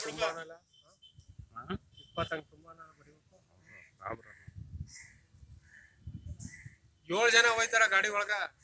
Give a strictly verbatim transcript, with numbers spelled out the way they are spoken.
ತುಂಬಾನಲ್ಲ ಇಪ್ಪತ್ತಂಗ್ ತುಂಬಾನ ಬರೀಬೇಕು. ಏಳು ಜನ ಹೋಯ್ತಾರ ಗಾಡಿ ಒಳಗ.